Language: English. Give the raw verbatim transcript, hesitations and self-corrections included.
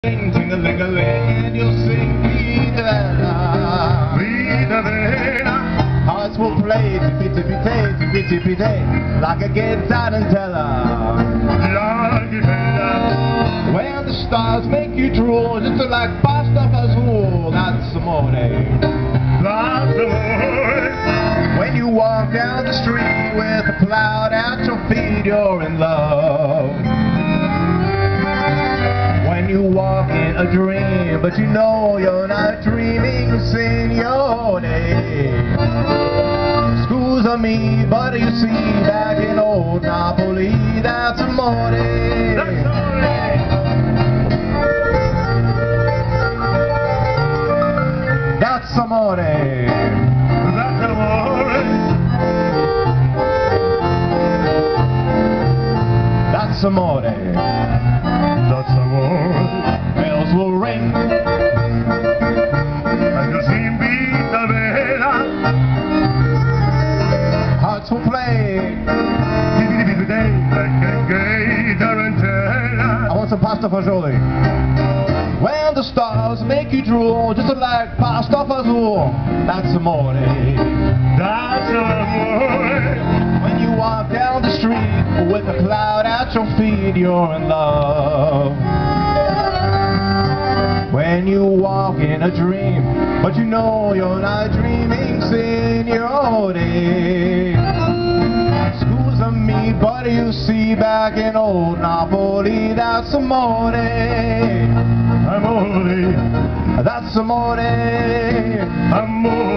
Ting-a-ling-a-ling, and you'll sing Vita Vena. Vita Vena. Hearts will play tippy-tippy-tay, tippy-tippy-tay, like a gay tarantella. Like a bella. When the stars make you drool, just like pasta fazool, that's amore. That's amore. When you walk down the street with a cloud at your feet, you're in love. When you walk in a dream, but you know you're not dreaming, signore. Scusa me, but you see, back in old Napoli, that's amore. That's amore. That's amore. That's amore. That's amore. That's amore. Bells will ring, and you'll sing Vita Vena. hearts will play. Tippy-tippy-tay, like a gay tarantella. I want some pasta fagioli. When the stars make you drool, just like pasta fazool, that's amore. That's amore. When you walk down the street with a cloud at your feet, you're in love. When you walk in a dream, but you know you're not dreaming, signore. Scusa me, but you see, back in old Napoli, that's amore. Amore. That's amore. Amore.